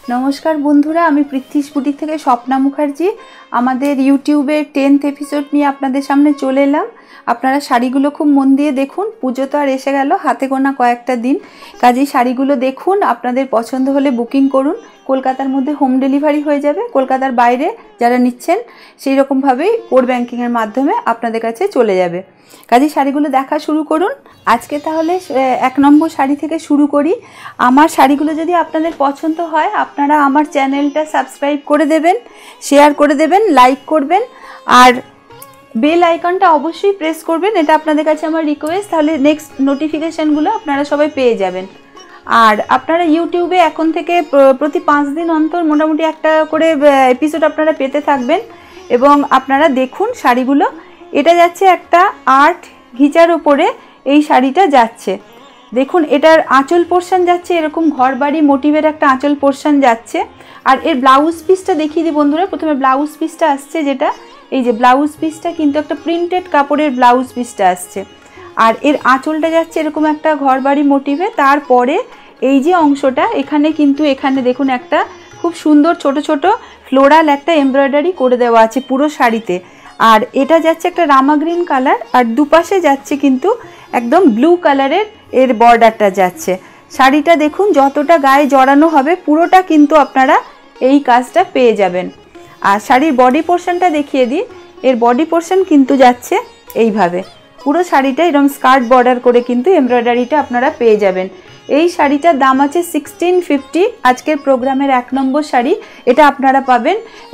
नमस्कार बंधुरा आमी पृथ्वीज बुटीक थेके स्वप्ना मुखार्जी आमादेर यूट्यूबे 10th एपिसोड निये आपनादेर सामने चले एलाम। आपनारा शाड़ीगुलो खूब मन दिए देखुन, पुजो तो आर एसे गेल, हाथे गोना कयेकटा दिन, काजेई शाड़ीगुलो देखुन, आपनादेर पछंद होले बुकिंग करुन। कलकातार मध्य होम डेलिभारि हो जाबे, कलकातार बाइरे जारा निच्छेन सेई रकम भावेई कोड बैंकिंगेर माध्यमे आपनादेर काछे चले जाबे। काजेई शाड़ीगुलो देखा शुरू करुन। आजके ताहले एक नम्बर शाड़ी थेके शुरू करी। आमार शाड़ीगुलो यदि आपनादेर पछंद हय आपनारा आमार चैनेलटा सबस्क्राइब करे देबेन, शेयर करे देबेन, लाइक करबेन और बेल आइकनटा अवश्यई प्रेस करबेन। एटा आपनादेर काछे आमार रिक्वेस्ट, ताहले नेक्स्ट नोटिफिकेशनगुलो आपनारा सबाई पेये जाबेन। और आपनारा यूट्यूबे एखन थेके प्रति 5 दिन अंतर मोटामुटी एकटा करे एपिसोड आपनारा पेते थाकबेन एबं आपनारा देखुन शाड़ीगुलो। एटा जाच्छे एकटा आर्ट घिचार ओपरे এই শাড়িটা যাচ্ছে। দেখুন এটার আঁচল পোরশন যাচ্ছে এরকম ঘরবাড়ি মোটিভের একটা আঁচল পোরশন যাচ্ছে। আর এর ব্লাউজ পিসটা দেখিয়ে দিই বন্ধুরা। প্রথমে ব্লাউজ পিসটা আসছে, যেটা এই যে ব্লাউজ পিসটা কিন্তু একটা প্রিন্টেড কাপড়ের ব্লাউজ পিসটা আসছে। আর এর আঁচলটা যাচ্ছে এরকম একটা ঘরবাড়ি মোটিভে। তারপরে এই যে অংশটা এখানে কিন্তু এখানে দেখুন একটা খুব সুন্দর ছোট ছোট ফ্লোরাল একটা এমব্রয়ডারি করে দেওয়া আছে পুরো শাড়িতে। আর এটা যাচ্ছে একটা রামা গ্রিন কালার, আর দুপাশে যাচ্ছে কিন্তু একদম ব্লু কালারের এর বর্ডারটা যাচ্ছে। শাড়িটা দেখুন যতটা গায়ে জড়ানো হবে পুরোটা কিন্তু আপনারা এই কাজটা পেয়ে যাবেন। আর শাড়ির বডি পোরশনটা দেখিয়ে দিই। এর বডি পোরশন কিন্তু যাচ্ছে এইভাবে, পুরো শাড়িটা এরকম স্কার্ট বর্ডার করে কিন্তু এমব্রয়ডারিটা আপনারা পেয়ে যাবেন। এই শাড়িটার দাম আছে 1650। আজকের প্রোগ্রামের 1 নম্বর শাড়ি, এটা আপনারা পাবেন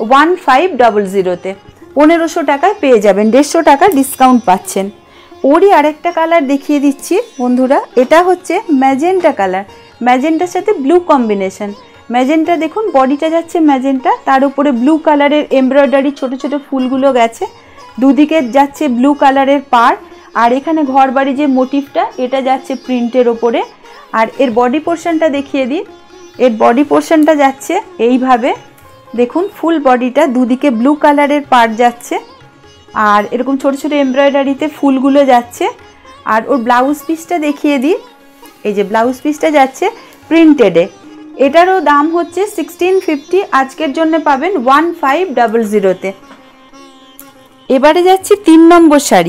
1500-তে, 1500 টাকায় পেয়ে যাবেন, 150 টাকা ডিসকাউন্ট পাচ্ছেন। ওরই আরেকটা কালার দেখিয়ে দিচ্ছি বন্ধুরা। এটা হচ্ছে ম্যাজেন্টা কালার, ম্যাজেন্টার সাথে ব্লু কম্বিনেশন। ম্যাজেন্টা দেখুন বডিটা যাচ্ছে ম্যাজেন্টা, তার উপরে ব্লু কালারের এমব্রয়ডারি ছোট ছোট ফুলগুলো গেছে, দুদিকে যাচ্ছে ব্লু কালারের পাড়। আর এখানে ঘরবাড়ি যে মোটিভটা এটা যাচ্ছে প্রিন্টের ওপরে। আর এর বডি পোরশনটা দেখিয়ে দিই। এর বডি পোরশনটা যাচ্ছে এইভাবে, দেখুন ফুল বডিটা দুদিকে ব্লু কালারের পাড় যাচ্ছে আর এরকম ছোট ছোট এমব্রয়ডারিতে ফুলগুলো যাচ্ছে। আর ওর ব্লাউজ পিসটা দেখিয়ে দিই। এই যে ব্লাউজ পিসটা যাচ্ছে প্রিন্টেডে, এটারও দাম হচ্ছে 1650। আজকের জন্য পাবেন 1500-তে। এবারে যাচ্ছি 3 নম্বর শাড়ি।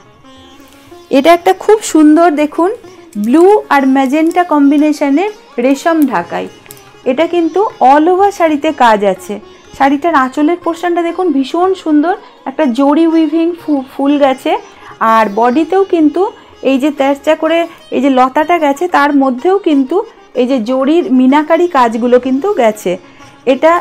এটা একটা খুব সুন্দর দেখুন ব্লু আর ম্যাজেন্টা কম্বিনেশনের রেশম ঢাকাই। এটা কিন্তু অল ওভার শাড়িতে কাজ আছে। শাড়িটার আঁচলের পোরশনটা দেখুন ভীষণ সুন্দর, একটা জরি উইভিং ফুল গেছে। আর বডিতেও কিন্তু এই যে তেরচা করে এই যে লতাটা গেছে তার মধ্যেও কিন্তু এই যে জরির মিনাকারি কাজগুলো কিন্তু গেছে। এটা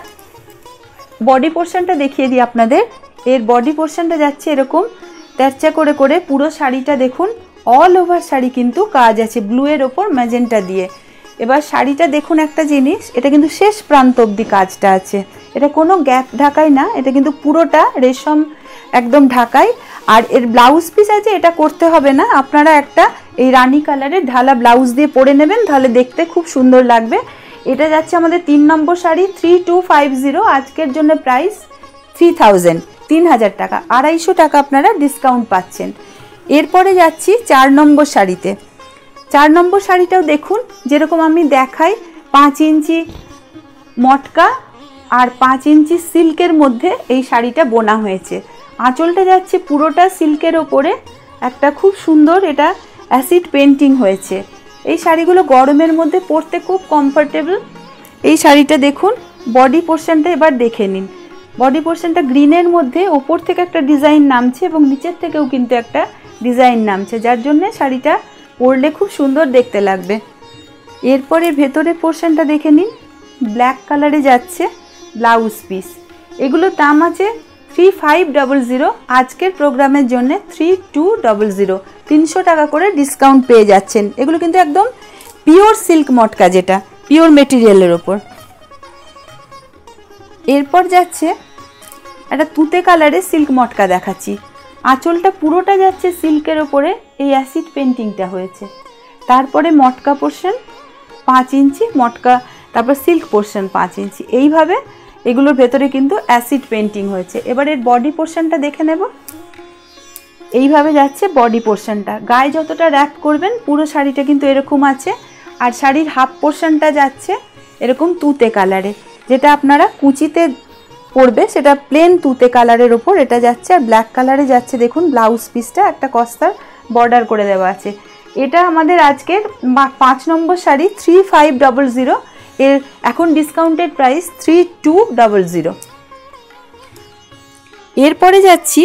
বডি পোরশনটা দেখিয়ে দিই আপনাদের। এর বডি পোরশনটা যাচ্ছে এরকম তেরচা করে করে পুরো শাড়িটা দেখুন অল ওভার শাড়ি কিন্তু কাজ আছে ব্লু এর ওপর ম্যাজেন্টা দিয়ে। এবার শাড়িটা দেখুন একটা জিনিস, এটা কিন্তু শেষ প্রান্ত অবধি কাজটা আছে, এটা কোনো গ্যাপ ঢাকাই না, এটা কিন্তু পুরোটা রেশম একদম ঢাকাই। আর এর ব্লাউজ পিস আছে, এটা করতে হবে না, আপনারা একটা এই রানী কালারের ঢালা ব্লাউজ দিয়ে পরে নেবেন, তাহলে দেখতে খুব সুন্দর লাগবে। এটা যাচ্ছে আমাদের 3 নম্বর শাড়ি 3250। আজকের জন্য প্রাইস 3000 টাকা, 250 টাকা আপনারা ডিসকাউন্ট পাচ্ছেন। এরপরে যাচ্ছি 4 নম্বর শাড়িতে। 4 নম্বর শাড়িটাও দেখুন যেরকম আমি দেখাই 5 ইঞ্চি মটকা আর 5 ইঞ্চি সিল্কের মধ্যে এই শাড়িটা বোনা হয়েছে। আঁচলটা যাচ্ছে পুরোটা সিল্কের ওপরে, একটা খুব সুন্দর এটা অ্যাসিড পেন্টিং হয়েছে। এই শাড়িগুলো গরমের মধ্যে পরতে খুব কমফোর্টেবল। এই শাড়িটা দেখুন বডি পোরশনটা এবার দেখে নিন। বডি পোরশনটা গ্রিনের মধ্যে ওপর থেকে একটা ডিজাইন নামছে এবং নিচের থেকেও কিন্তু একটা ডিজাইন নামছে, যার জন্য শাড়িটা পরলে খুব সুন্দর দেখতে লাগবে। এরপরে ভেতরের পোরশনটা দেখে নিন, ব্ল্যাক কালারে যাচ্ছে ব্লাউজ পিস। এগুলোর দাম আছে 3500। আজকের প্রোগ্রামের জন্য 3200, 300 টাকা করে ডিসকাউন্ট পেয়ে যাচ্ছেন। এগুলো কিন্তু একদম পিওর সিল্ক মটকা, যেটা পিওর মেটেরিয়ালের ওপর। এরপর যাচ্ছে একটা তুতে কালারের সিল্ক মটকা দেখাচ্ছি। আঁচলটা পুরোটা যাচ্ছে সিল্কের ওপরে, এই অ্যাসিড পেন্টিংটা হয়েছে। তারপরে মটকা পোরশন 5 ইঞ্চি মটকা, তারপর সিল্ক পোরশন 5 ইঞ্চি, এইভাবে এগুলোর ভেতরে কিন্তু অ্যাসিড পেন্টিং হয়েছে। এবার এর বডি পোরশনটা দেখে নেব। এইভাবে যাচ্ছে বডি পোরশনটা, গায়ে যতটা র্যাপ করবেন পুরো শাড়িটা কিন্তু এরকম আছে। আর শাড়ির হাফ পোরশনটা যাচ্ছে এরকম তুতে কালারে। যেটা আপনারা কুচিতে পড়বে সেটা প্লেন তুতে কালারের ওপর এটা যাচ্ছে, আর ব্ল্যাক কালারে যাচ্ছে। দেখুন ব্লাউজ পিসটা একটা কস্তার বর্ডার করে দেওয়া আছে। এটা আমাদের আজকের 5 নম্বর শাড়ি 3500, এর এখন ডিসকাউন্টেড প্রাইস 3200। এরপরে যাচ্ছি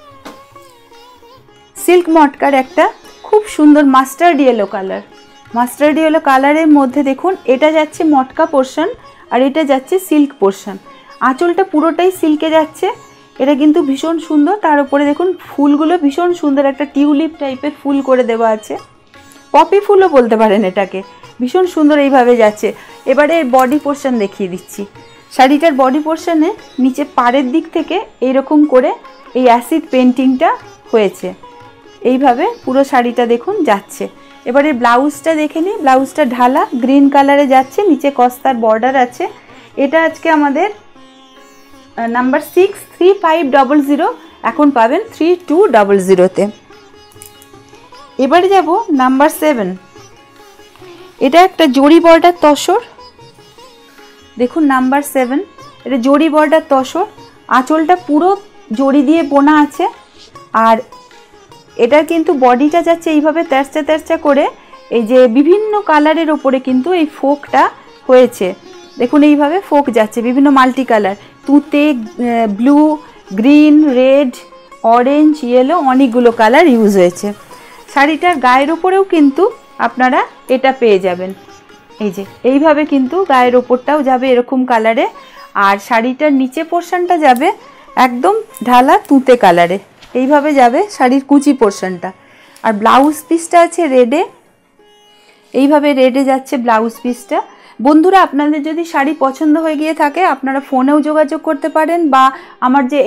সিল্ক মটকার একটা খুব সুন্দর mustard yellow colour. Mustard yellow কালারের মধ্যে দেখুন এটা যাচ্ছে মটকা পোর্শন আর এটা যাচ্ছে সিল্ক পোর্শন। আঁচলটা পুরোটাই সিল্কে যাচ্ছে। এটা কিন্তু ভীষণ সুন্দর। তার উপরে দেখুন ফুলগুলো ভীষণ সুন্দর, একটা টিউলিপ টাইপের ফুল করে দেওয়া আছে, পপি ফুলও বলতে পারেন এটাকে। ভীষণ সুন্দর এইভাবে যাচ্ছে। এবারে বডি পোর্শন দেখিয়ে দিচ্ছি। শাড়িটার বডি পোর্শনে নিচে পাড়ের দিক থেকে এইরকম করে এই অ্যাসিড পেন্টিংটা হয়েছে। এইভাবে পুরো শাড়িটা দেখুন যাচ্ছে। এবারে ব্লাউজটা দেখে নিই। ব্লাউজটা ঢালা গ্রিন কালারে যাচ্ছে, নিচে কস্তার বর্ডার আছে। এটা আজকে আমাদের নাম্বার 6 3500, এখন পাবেন 3200-তে। এবারে যাব নাম্বার 7। এটা একটা জরি বর্ডার তসর। দেখুন নাম্বার 7, এটা জরি বর্ডার তসর। আঁচলটা পুরো জরি দিয়ে বোনা আছে, আর এটা কিন্তু বডিটা যাচ্ছে এইভাবে তেরচা তেরচা করে। এই যে বিভিন্ন কালারের ওপরে কিন্তু এই ফোকটা হয়েছে। দেখুন এইভাবে ফোক যাচ্ছে, বিভিন্ন মাল্টি কালার, তুতে, blue, green, red, orange, yellow, অনেকগুলো কালার ইউজ হয়েছে। শাড়িটার গায়ের ওপরেও কিন্তু আপনারা এটা পেয়ে যাবেন। এই যে এইভাবে কিন্তু গায়ের ওপরটাও যাবে এরকম কালারে, আর শাড়িটার নিচে পোর্শনটা যাবে একদম ঢালা তুতে কালারে। এইভাবে যাবে শাড়ির কুচি পোর্শনটা। আর ব্লাউজ পিসটা আছে রেডে, এইভাবে রেডে যাচ্ছে ব্লাউজ পিসটা। বন্ধুরা, আপনাদের যদি শাড়ি পছন্দ হয়ে গিয়ে থাকে আপনারা ফোনেও যোগাযোগ করতে পারেন, বা আমার যে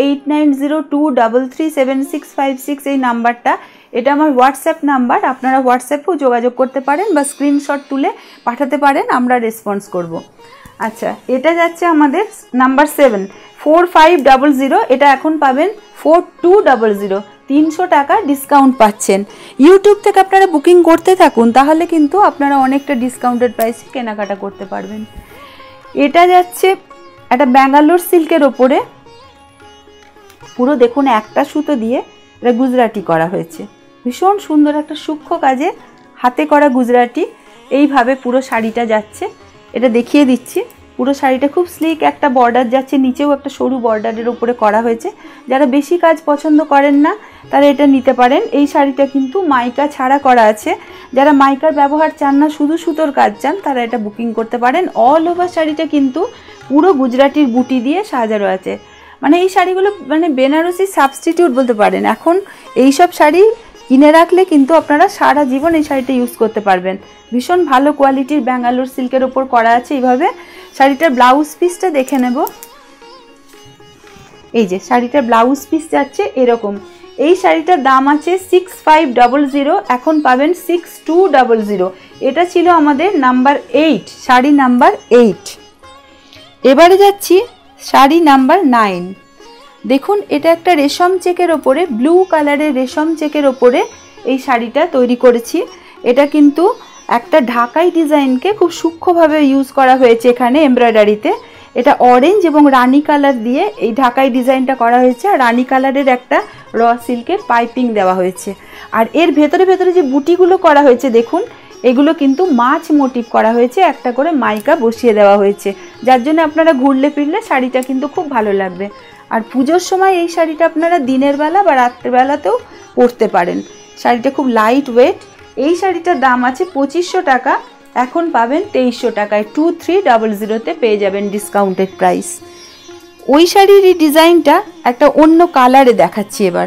8902337656 এই নাম্বারটা, এটা আমার হোয়াটসঅ্যাপ নাম্বার, আপনারা হোয়াটসঅ্যাপেও যোগাযোগ করতে পারেন বা স্ক্রিনশট তুলে পাঠাতে পারেন, আমরা রেসপন্স করব। আচ্ছা, এটা যাচ্ছে আমাদের নাম্বার 7 4500, এটা এখন পাবেন 4200, 300 টাকা ডিসকাউন্ট পাচ্ছেন। ইউটিউব থেকে আপনারা বুকিং করতে থাকুন, তাহলে কিন্তু আপনারা অনেকটা ডিসকাউন্টেড প্রাইসে কেনাকাটা করতে পারবেন। এটা যাচ্ছে একটা ব্যাঙ্গালোর সিল্কের ওপরে, পুরো দেখুন একটা সুতো দিয়ে এটা গুজরাটি করা হয়েছে। ভীষণ সুন্দর একটা সূক্ষ্ম কাজে হাতে করা গুজরাটি। এইভাবে পুরো শাড়িটা যাচ্ছে, এটা দেখিয়ে দিচ্ছি। পুরো শাড়িটা খুব স্লিক, একটা বর্ডার যাচ্ছে, নিচেও একটা সরু বর্ডারের উপরে করা হয়েছে। যারা বেশি কাজ পছন্দ করেন না তারা এটা নিতে পারেন। এই শাড়িটা কিন্তু মাইকা ছাড়া করা আছে। যারা মাইকার ব্যবহার চান না, শুধু সুতোর কাজ চান, তারা এটা বুকিং করতে পারেন। অল ওভার শাড়িটা কিন্তু পুরো গুজরাটির বুটি দিয়ে সাজানো আছে। মানে এই শাড়িগুলো মানে বেনারসি সাবস্টিটিউট বলতে পারেন। এখন এইসব শাড়ি কিনে রাখলে কিন্তু আপনারা সারা জীবন এই শাড়িটা ইউজ করতে পারবেন। ভীষণ ভালো কোয়ালিটির ব্যাঙ্গালোর সিল্কের ওপর করা আছে এইভাবে। শাড়িটার ব্লাউজ পিসটা দেখে নেব। এই যে শাড়িটার ব্লাউজ পিস যাচ্ছে এরকম। এই শাড়িটার দাম আছে 6500, এখন পাবেন 6200। এটা ছিল আমাদের নাম্বার 8, শাড়ি নাম্বার 8। এবারে যাচ্ছি শাড়ি নাম্বার 9। দেখুন এটা একটা রেশম চেকের ওপরে, ব্লু কালারের রেশম চেকের ওপরে এই শাড়িটা তৈরি করেছি। এটা কিন্তু একটা ঢাকাই ডিজাইনকে খুব সূক্ষ্মভাবে ইউজ করা হয়েছে এখানে এমব্রয়ডারিতে। এটা অরেঞ্জ এবং রানী কালার দিয়ে এই ঢাকাই ডিজাইনটা করা হয়েছে, আর রানী কালারের একটা র সিল্কের পাইপিং দেওয়া হয়েছে। আর এর ভেতরে ভেতরে যে বুটিগুলো করা হয়েছে দেখুন, এগুলো কিন্তু মাছ মোটিভ করা হয়েছে, একটা করে মাইকা বসিয়ে দেওয়া হয়েছে, যার জন্য আপনারা ঘুরলে ফিরলে শাড়িটা কিন্তু খুব ভালো লাগবে। আর পুজোর সময় এই শাড়িটা আপনারা দিনের বেলা বা রাত্রেবেলাতেও পরতে পারেন। শাড়িটা খুব লাইট ওয়েট। এই শাড়িটার দাম আছে 2500 টাকা, এখন পাবেন 2300 টাকায়। 2300-তে পেয়ে যাবেন ডিসকাউন্টেড প্রাইস। ওই শাড়ির এই ডিজাইনটা একটা অন্য কালারে দেখাচ্ছি এবার।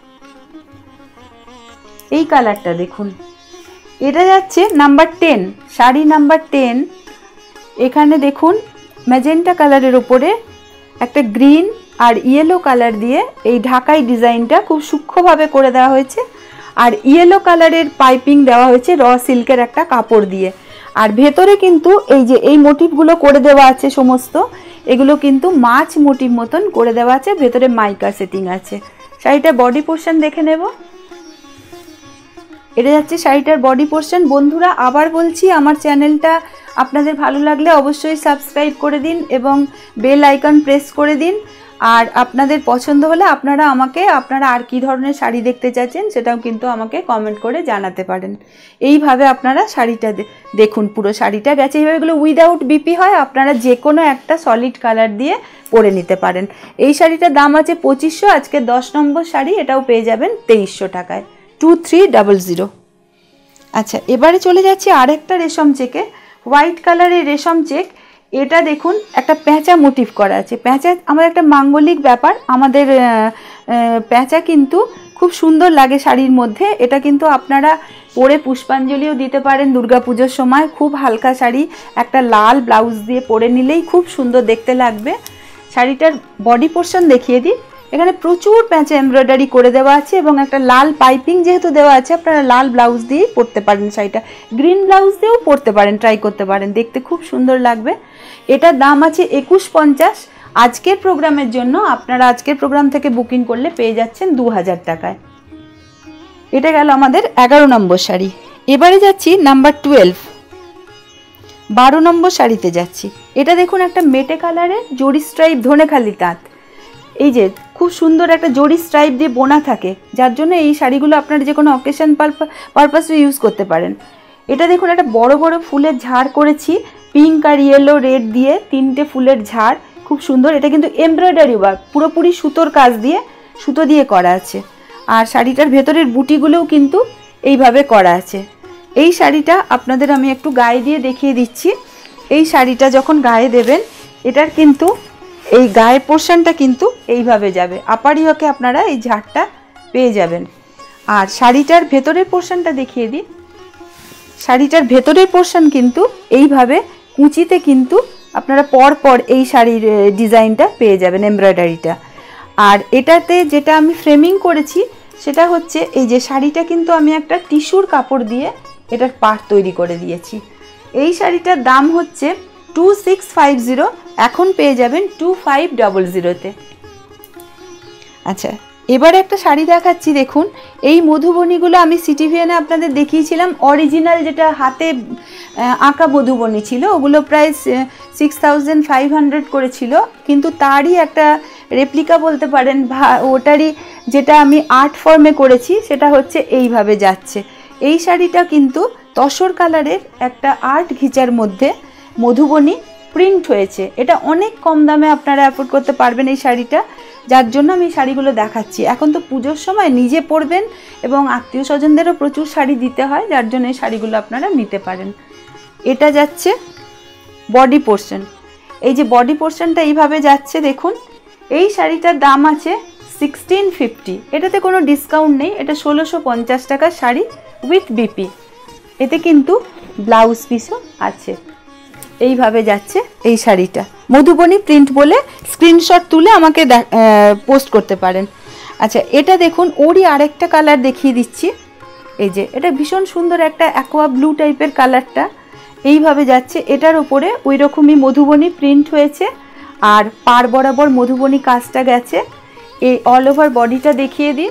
এই কালারটা দেখুন, এটা যাচ্ছে নাম্বার 10, শাড়ি নাম্বার 10। এখানে দেখুন ম্যাজেন্টা কালারের ওপরে একটা গ্রিন আর ইয়েলো কালার দিয়ে এই ঢাকাই ডিজাইনটা খুব সূক্ষ্মভাবে করে দেওয়া হয়েছে, আর ইয়েলো কালারের পাইপিং দেওয়া হয়েছে র সিল্কের একটা কাপড় দিয়ে। আর ভেতরে কিন্তু এই যে এই মোটিভগুলো করে দেওয়া আছে সমস্ত, এগুলো কিন্তু মাছ মোটিভ মতন করে দেওয়া আছে, ভেতরে মাইকা সেটিং আছে। শাড়িটার বডি পোর্শন দেখে নেব। এটা যাচ্ছে শাড়িটার বডি পোর্শন। বন্ধুরা আবার বলছি, আমার চ্যানেলটা আপনাদের ভালো লাগলে অবশ্যই সাবস্ক্রাইব করে দিন এবং বেল আইকন প্রেস করে দিন। আর আপনাদের পছন্দ হলে আপনারা আর কি ধরনের শাড়ি দেখতে চাচ্ছেন সেটাও কিন্তু আমাকে কমেন্ট করে জানাতে পারেন। এইভাবে আপনারা শাড়িটা দেখুন, পুরো শাড়িটা গেছে এইভাবে। এগুলো উইদাউট বিপি হয়, আপনারা যে কোনো একটা সলিড কালার দিয়ে পরে নিতে পারেন। এই শাড়িটার দাম আছে 2500, আজকে 10 নম্বর শাড়ি, এটাও পেয়ে যাবেন 2300 টাকায়, 2300। আচ্ছা, এবারে চলে যাচ্ছি আরেকটা রেশম চেকে, হোয়াইট কালারের রেশম চেক। এটা দেখুন একটা প্যাঁচা মোটিভ করা আছে। প্যাঁচা আমার একটা মাঙ্গলিক ব্যাপার, আমাদের প্যাঁচা কিন্তু খুব সুন্দর লাগে শাড়ির মধ্যে। এটা কিন্তু আপনারা পরে পুষ্পাঞ্জলিও দিতে পারেন দুর্গাপুজোর সময়। খুব হালকা শাড়ি, একটা লাল ব্লাউজ দিয়ে পরে নিলেই খুব সুন্দর দেখতে লাগবে। শাড়িটার বডি পোর্শন দেখিয়ে দিই। এখানে প্রচুর প্যাঁচা এমব্রয়ডারি করে দেওয়া আছে এবং একটা লাল পাইপিং যেহেতু দেওয়া আছে, আপনারা লাল ব্লাউজ দিয়েই পরতে পারেন শাড়িটা। গ্রিন ব্লাউজ দিয়েও পরতে পারেন, ট্রাই করতে পারেন, দেখতে খুব সুন্দর লাগবে। এটার দাম আছে 2150। আজকের প্রোগ্রামের জন্য আপনারা আজকের প্রোগ্রাম থেকে বুকিং করলে পেয়ে যাচ্ছেন 2000 টাকায়। এটা গেল আমাদের 11 নম্বর শাড়ি। এবারে যাচ্ছি নাম্বার 12 নম্বর শাড়িতে যাচ্ছি। এটা দেখুন একটা মেটে কালারের জরি স্ট্রাইপ ধনেখালি তাঁত। এই যে খুব সুন্দর একটা জরি স্ট্রাইপ দিয়ে বোনা থাকে, যার জন্য এই শাড়িগুলো আপনারা যে কোনো অকেশন পারপাসে ইউজ করতে পারেন। এটা দেখুন একটা বড় বড় ফুলের ঝাড় করেছি, পিঙ্ক আর ইয়েলো রেড দিয়ে 3টে ফুলের ঝাড়, খুব সুন্দর। এটা কিন্তু এমব্রয়ডারি ওয়ার্ক, পুরোপুরি সুতোর কাজ দিয়ে, সুতো দিয়ে করা আছে। আর শাড়িটার ভেতরের বুটিগুলোও কিন্তু এইভাবে করা আছে। এই শাড়িটা আপনাদের আমি একটু গায়ে দিয়ে দেখিয়ে দিচ্ছি। এই শাড়িটা যখন গায়ে দেবেন, এটার কিন্তু এই গায়ের পোর্শনটা কিন্তু এইভাবে যাবে, আপারিওকে আপনারা এই ঝাড়টা পেয়ে যাবেন। আর শাড়িটার ভেতরের পোর্শনটা দেখিয়ে দিই। শাড়িটার ভেতরের পোর্শন কিন্তু এইভাবে কুচিতে কিন্তু আপনারা পর এই শাড়ির ডিজাইনটা পেয়ে যাবেন, এমব্রয়ডারিটা। আর এটাতে যেটা আমি ফ্রেমিং করেছি সেটা হচ্ছে এই যে শাড়িটা কিন্তু আমি একটা টিস্যুর কাপড় দিয়ে এটার পার্ট তৈরি করে দিয়েছি। এই শাড়িটার দাম হচ্ছে 2650, এখন পেয়ে যাবেন 2500-তে। আচ্ছা, এবারে একটা শাড়ি দেখাচ্ছি। দেখুন এই মধুবনীগুলো আমি সিটিভিএনে আপনাদের দেখিয়েছিলাম। অরিজিনাল যেটা হাতে আঁকা মধুবনী ছিল, ওগুলো প্রায় 6500 করেছিল, কিন্তু তারই একটা রেপ্লিকা বলতে পারেন, ওটারই যেটা আমি আর্ট ফর্মে করেছি সেটা হচ্ছে এইভাবে যাচ্ছে। এই শাড়িটা কিন্তু তসর কালারের একটা আর্ট ঘিচার মধ্যে মধুবনী প্রিন্ট হয়েছে। এটা অনেক কম দামে আপনারা অ্যাফোর্ড করতে পারবেন এই শাড়িটা, যার জন্য আমি শাড়িগুলো দেখাচ্ছি। এখন তো পুজোর সময় নিজে পরবেন এবং আত্মীয় স্বজনদেরও প্রচুর শাড়ি দিতে হয়, যার জন্য এই শাড়িগুলো আপনারা নিতে পারেন। এটা যাচ্ছে বডি পোর্শন। এই যে বডি পোর্শনটা এইভাবে যাচ্ছে দেখুন। এই শাড়িটার দাম আছে 1650, এটাতে কোনো ডিসকাউন্ট নেই। এটা 1650 টাকার শাড়ি উইথ বিপি। এতে কিন্তু ব্লাউজ পিসও আছে। এইভাবে যাচ্ছে এই শাড়িটা, মধুবনী প্রিন্ট বলে স্ক্রিনশট তুলে আমাকে পোস্ট করতে পারেন। আচ্ছা, এটা দেখুন ওরই আরেকটা কালার দেখিয়ে দিচ্ছি। এই যে এটা ভীষণ সুন্দর একটা অ্যাকোয়া ব্লু টাইপের কালারটা, এইভাবে যাচ্ছে। এটার উপরে ওই রকমই মধুবনী প্রিন্ট হয়েছে আর পার বরাবর মধুবনী কাজটা গেছে। এই অল ওভার বডিটা দেখিয়ে দিই।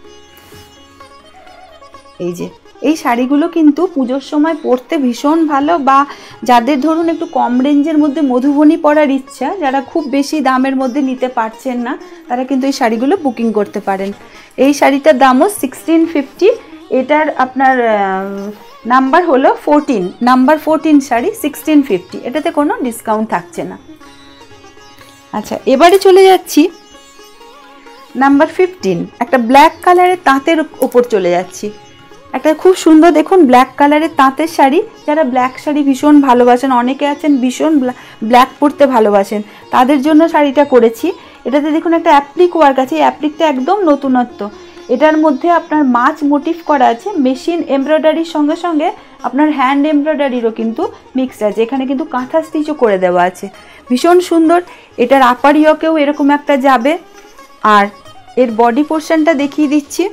এই যে এই শাড়িগুলো কিন্তু পুজোর সময় পরতে ভীষণ ভালো, বা যাদের ধরুন একটু কম রেঞ্জের মধ্যে মধুবনী পরার ইচ্ছা, যারা খুব বেশি দামের মধ্যে নিতে পারছেন না, তারা কিন্তু এই শাড়িগুলো বুকিং করতে পারেন। এই শাড়িটার দামও 1650। এটার আপনার নাম্বার হলো 14, নাম্বার 14 শাড়ি 1650, এটাতে কোনো ডিসকাউন্ট থাকছে না। আচ্ছা, এবারে চলে যাচ্ছি নাম্বার 15, একটা ব্ল্যাক কালারের তাঁতের ওপর চলে যাচ্ছি। একটা খুব সুন্দর দেখুন ব্ল্যাক কালারের তাঁতের শাড়ি। যারা ব্ল্যাক শাড়ি ভীষণ ভালোবাসেন, অনেকে আছেন ভীষণ ব্ল্যাক পরতে ভালোবাসেন, তাদের জন্য শাড়িটা করেছি। এটাতে দেখুন একটা অ্যাপ্লিক ওয়ার্ক আছে, এই অ্যাপ্লিকটা একদম নতুনত্ব। এটার মধ্যে আপনার মাছ মোটিভ করা আছে, মেশিন এমব্রয়ডারির সঙ্গে সঙ্গে আপনার হ্যান্ড এমব্রয়ডারিরও কিন্তু মিক্সড আছে। এখানে কিন্তু কাঁথা স্টিচও করে দেওয়া আছে, ভীষণ সুন্দর। এটার আপার ইয়কেও এরকম একটা যাবে। আর এর বডি পোর্শনটা দেখিয়ে দিচ্ছি।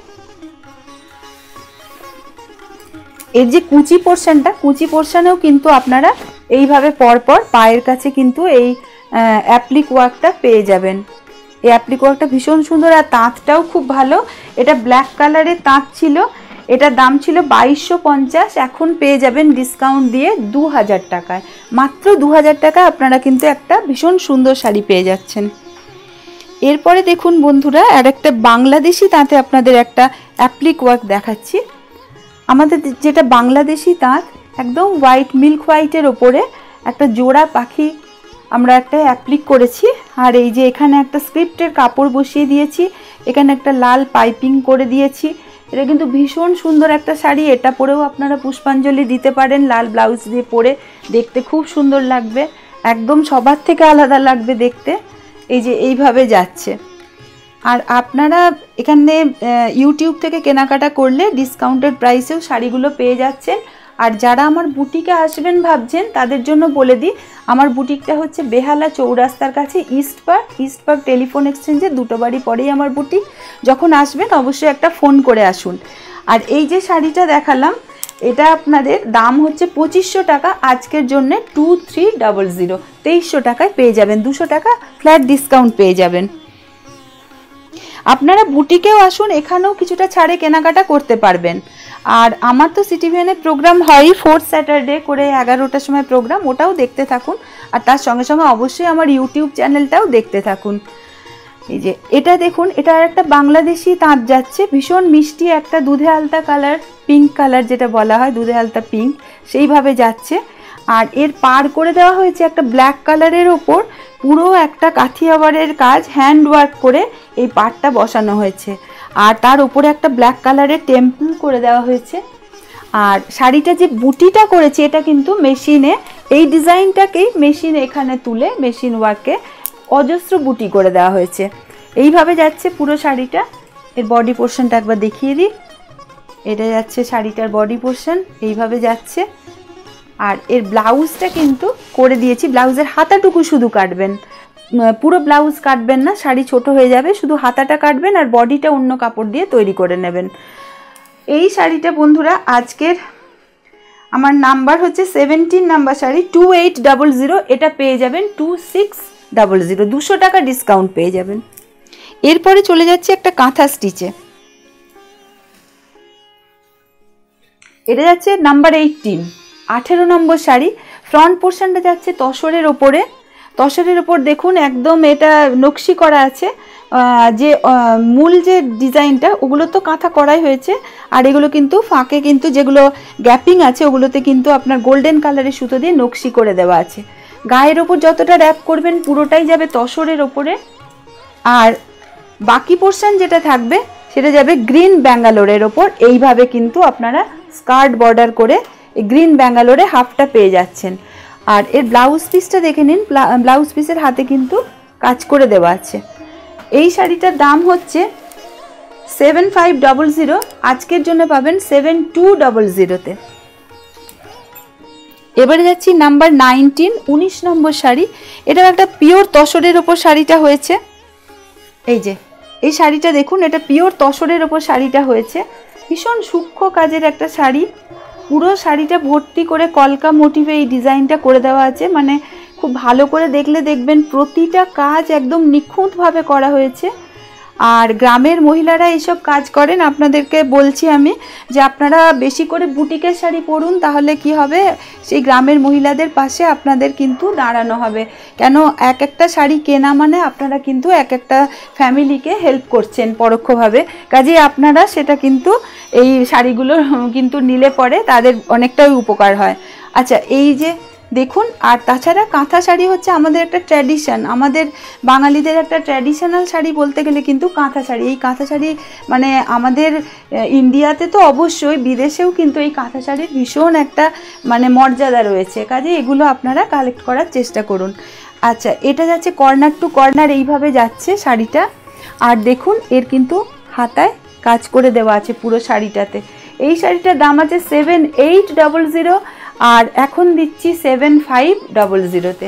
এর যে কুচি পোর্শনটা, কুচি পোর্শনেও কিন্তু আপনারা এইভাবে পরপর পায়ের কাছে কিন্তু এই অ্যাপ্লিক ওয়ার্কটা পেয়ে যাবেন। এই অ্যাপ্লিক ওয়ার্কটা ভীষণ সুন্দর, আর তাঁতটাও খুব ভালো। এটা ব্ল্যাক কালারের তাঁত ছিল। এটার দাম ছিল 2250, এখন পেয়ে যাবেন ডিসকাউন্ট দিয়ে 2000 টাকায়। মাত্র 2000 টাকা আপনারা কিন্তু একটা ভীষণ সুন্দর শাড়ি পেয়ে যাচ্ছেন। এরপরে দেখুন বন্ধুরা, আর একটা বাংলাদেশি তাঁতে আপনাদের একটা অ্যাপ্লিক ওয়ার্ক দেখাচ্ছি। আমাদের যেটা বাংলাদেশি তাঁত, একদম হোয়াইট, মিল্ক হোয়াইটের ওপরে একটা জোড়া পাখি আমরা একটা অ্যাপ্লিক করেছি। আর এই যে এখানে একটা স্ক্রিপ্টের কাপড় বসিয়ে দিয়েছি, এখানে একটা লাল পাইপিং করে দিয়েছি। এটা কিন্তু ভীষণ সুন্দর একটা শাড়ি। এটা পরেও আপনারা পুষ্পাঞ্জলি দিতে পারেন, লাল ব্লাউজ দিয়ে পরে দেখতে খুব সুন্দর লাগবে, একদম সবার থেকে আলাদা লাগবে দেখতে। এই যে এইভাবে যাচ্ছে। আর আপনারা এখানে ইউটিউব থেকে কেনাকাটা করলে ডিসকাউন্টেড প্রাইসেও শাড়িগুলো পেয়ে যাচ্ছেন। আর যারা আমার বুটিকে আসবেন ভাবছেন তাদের জন্য বলে দিই, আমার বুটিকটা হচ্ছে বেহালা চৌরাস্তার কাছে ইস্ট পার্ক টেলিফোন এক্সচেঞ্জে, দুটো বাড়ি পরেই আমার বুটিক। যখন আসবেন অবশ্যই একটা ফোন করে আসুন। আর এই যে শাড়িটা দেখালাম, এটা আপনাদের দাম হচ্ছে 2500 টাকা, আজকের জন্য 2300, 2300 টাকায় পেয়ে যাবেন। 200 টাকা ফ্ল্যাট ডিসকাউন্ট পেয়ে যাবেন। আপনারা বুটিকেও আসুন, এখানেও কিছুটা ছাড়ে কেনাকাটা করতে পারবেন। আর আমার তো সিটিভিএনে প্রোগ্রাম হয় 4th স্যাটারডে করে 11টার সময় প্রোগ্রাম, ওটাও দেখতে থাকুন। আর তার সঙ্গে সঙ্গে অবশ্যই আমার ইউটিউব চ্যানেলটাও দেখতে থাকুন। এই যে এটা দেখুন, এটা একটা বাংলাদেশি তাঁত যাচ্ছে, ভীষণ মিষ্টি একটা দুধে আলতা কালার, পিঙ্ক কালার যেটা বলা হয়, দুধে আলতা পিঙ্ক, সেইভাবে যাচ্ছে। আর এর পার করে দেওয়া হয়েছে একটা ব্ল্যাক কালারের ওপর পুরো একটা কাথিয়াওয়ারের কাজ, হ্যান্ড ওয়ার্ক করে এই পাড়টা বসানো হয়েছে। আর তার উপরে একটা ব্ল্যাক কালারের টেম্পল করে দেওয়া হয়েছে। আর শাড়িটা যে বুটিটা করেছে এটা কিন্তু মেশিনে, এই ডিজাইনটাকেই মেশিনে এখানে তুলে মেশিন ওয়ার্কে অজস্র বুটি করে দেওয়া হয়েছে। এইভাবে যাচ্ছে পুরো শাড়িটা। এর বডি পোর্শনটা একবার দেখিয়ে দিই। এটা যাচ্ছে শাড়িটার বডি পোর্শন, এইভাবে যাচ্ছে। আর এর ব্লাউজটা কিন্তু করে দিয়েছি, ব্লাউজের হাতাটুকু শুধু কাটবেন, পুরো ব্লাউজ কাটবেন না, শাড়ি ছোট হয়ে যাবে, শুধু হাতাটা কাটবেন আর বডিটা অন্য কাপড় দিয়ে তৈরি করে নেবেন। এই শাড়িটা বন্ধুরা আজকের আমার নাম্বার হচ্ছে 17 নাম্বার শাড়ি, 2800, এটা পেয়ে যাবেন 2600, 200 টাকা ডিসকাউন্ট পেয়ে যাবেন। এরপরে চলে যাচ্ছে একটা কাঁথা স্টিচে। এটা যাচ্ছে নাম্বার 18, 18 নম্বর শাড়ি। ফ্রন্ট পোর্শনটা যাচ্ছে তসরের ওপরে, তসরের ওপর দেখুন একদম এটা নকশি করা আছে। যে মূল যে ডিজাইনটা ওগুলো তো কাঁথা করাই হয়েছে, আর এগুলো কিন্তু ফাঁকে কিন্তু যেগুলো গ্যাপিং আছে ওগুলোতে কিন্তু আপনার গোল্ডেন কালারের সুতো দিয়ে নকশি করে দেওয়া আছে। গায়ের ওপর যতটা র্যাপ করবেন পুরোটাই যাবে তসরের ওপরে। আর বাকি পোর্শন যেটা থাকবে সেটা যাবে গ্রিন ব্যাঙ্গালোরের ওপর। এইভাবে কিন্তু আপনারা স্কার্ট বর্ডার করে গ্রিন ব্যাঙ্গালোরে হাফটা পেয়ে যাচ্ছেন। আর এর ব্লাউজ পিসটা দেখে নিন, ব্লাউজ পিসের হাতে কিন্তু কাজ করে দেওয়া আছে। এই শাড়িটার দাম হচ্ছে 7500, আজকের জন্য পাবেন 7200-তে। এবারে যাচ্ছি নাম্বার 19, 19 নম্বর শাড়ি। এটা একটা পিওর তসরের ওপর শাড়িটা হয়েছে। এই যে এই শাড়িটা দেখুন, এটা পিওর তসরের ওপর শাড়িটা হয়েছে, ভীষণ সূক্ষ্ম কাজের একটা শাড়ি। পুরো শাড়িটা ভর্তি করে কলকা মোটিভে এই ডিজাইনটা করে দেওয়া আছে, মানে খুব ভালো করে দেখলে দেখবেন প্রতিটা কাজ একদম নিখুঁতভাবে করা হয়েছে। আর গ্রামের মহিলারা এইসব কাজ করেন, আপনাদেরকে বলছি আমি যে আপনারা বেশি করে বুটিকের শাড়ি পরুন, তাহলে কি হবে, সেই গ্রামের মহিলাদের পাশে আপনাদের কিন্তু দাঁড়ানো হবে। কেন, এক একটা শাড়ি কেনা মানে আপনারা কিন্তু এক একটা ফ্যামিলিকে হেল্প করছেন পরোক্ষভাবে, কাজেই আপনারা সেটা কিন্তু এই শাড়িগুলো কিন্তু নিলে পরে তাদের অনেকটাই উপকার হয়। আচ্ছা, এই যে দেখুন, আর তাছাড়া কাঁথা শাড়ি হচ্ছে আমাদের একটা ট্র্যাডিশন, আমাদের বাঙালিদের একটা ট্র্যাডিশনাল শাড়ি বলতে গেলে কিন্তু কাঁথা শাড়ি। এই কাঁথা শাড়ি মানে আমাদের ইন্ডিয়াতে তো অবশ্যই, বিদেশেও কিন্তু এই কাঁথা শাড়ির ভীষণ একটা মানে মর্যাদা রয়েছে, কাজে এগুলো আপনারা কালেক্ট করার চেষ্টা করুন। আচ্ছা, এটা যাচ্ছে কর্নার টু কর্নার, এইভাবে যাচ্ছে শাড়িটা। আর দেখুন এর কিন্তু হাতায় কাজ করে দেওয়া আছে পুরো শাড়িটাতে। এই শাড়িটার দাম আছে 7800, আর এখন দিচ্ছি 7500-তে।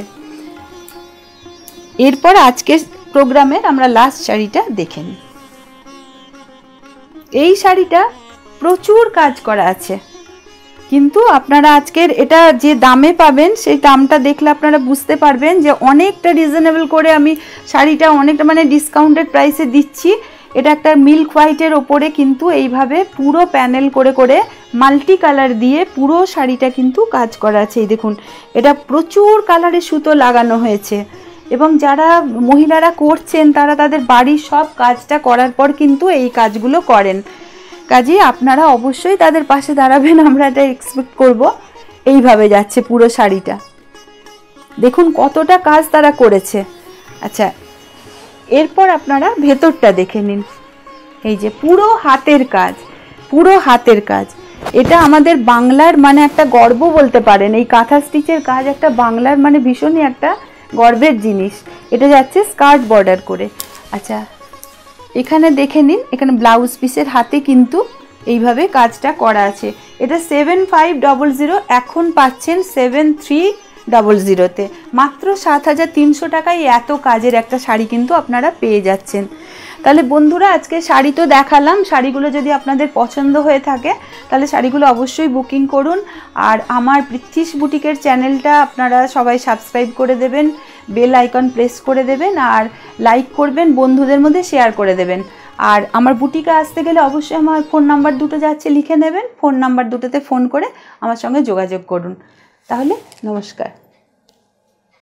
এরপর আজকের প্রোগ্রামের আমরা লাস্ট শাড়িটা দেখে নিই। এই শাড়িটা প্রচুর কাজ করা আছে, কিন্তু আপনারা আজকের এটা যে দামে পাবেন সেই দামটা দেখলে আপনারা বুঝতে পারবেন যে অনেকটা রিজনেবল করে আমি শাড়িটা অনেকটা মানে ডিসকাউন্টেড প্রাইসে দিচ্ছি। এটা একটা মিল্ক হোয়াইটের ওপরে কিন্তু এইভাবে পুরো প্যানেল করে করে মাল্টি কালার দিয়ে পুরো শাড়িটা কিন্তু কাজ করা আছে। এই দেখুন, এটা প্রচুর কালারের সুতো লাগানো হয়েছে এবং যারা মহিলারা করছেন তারা তাদের বাড়ির সব কাজটা করার পর কিন্তু এই কাজগুলো করেন। কাজেই আপনারা অবশ্যই তাদের পাশে দাঁড়াবেন, আমরা এটা এক্সপেক্ট করব। এইভাবে যাচ্ছে পুরো শাড়িটা, দেখুন কতটা কাজ তারা করেছে। আচ্ছা, এরপর আপনারা ভেতরটা দেখে নিন। এই যে পুরো হাতের কাজ, পুরো হাতের কাজ। এটা আমাদের বাংলার মানে একটা গর্ব বলতে পারেন। এই কাঁথা স্টিচের কাজ একটা বাংলার মানে ভীষণই একটা গর্বের জিনিস। এটা যাচ্ছে স্কার্ট বর্ডার করে। আচ্ছা, এখানে দেখে নিন, এখানে ব্লাউজ পিসের হাতে কিন্তু এইভাবে কাজটা করা আছে। এটা 7500, এখন পাচ্ছেন 7300-তে, মাত্র 7300 টাকায় এত কাজের একটা শাড়ি কিন্তু আপনারা পেয়ে যাচ্ছেন। তাহলে বন্ধুরা, আজকে শাড়ি তো দেখালাম, শাড়িগুলো যদি আপনাদের পছন্দ হয়ে থাকে তাহলে শাড়িগুলো অবশ্যই বুকিং করুন। আর আমার পৃথ্বীস বুটিকের চ্যানেলটা আপনারা সবাই সাবস্ক্রাইব করে দেবেন, বেল আইকন প্রেস করে দেবেন, আর লাইক করবেন, বন্ধুদের মধ্যে শেয়ার করে দেবেন। আর আমার বুটিকে আসতে গেলে অবশ্যই আমার ফোন নাম্বার দুটো যাচ্ছে, লিখে নেবেন। ফোন নাম্বার দুটোতে ফোন করে আমার সঙ্গে যোগাযোগ করুন। তাহলে নমস্কার।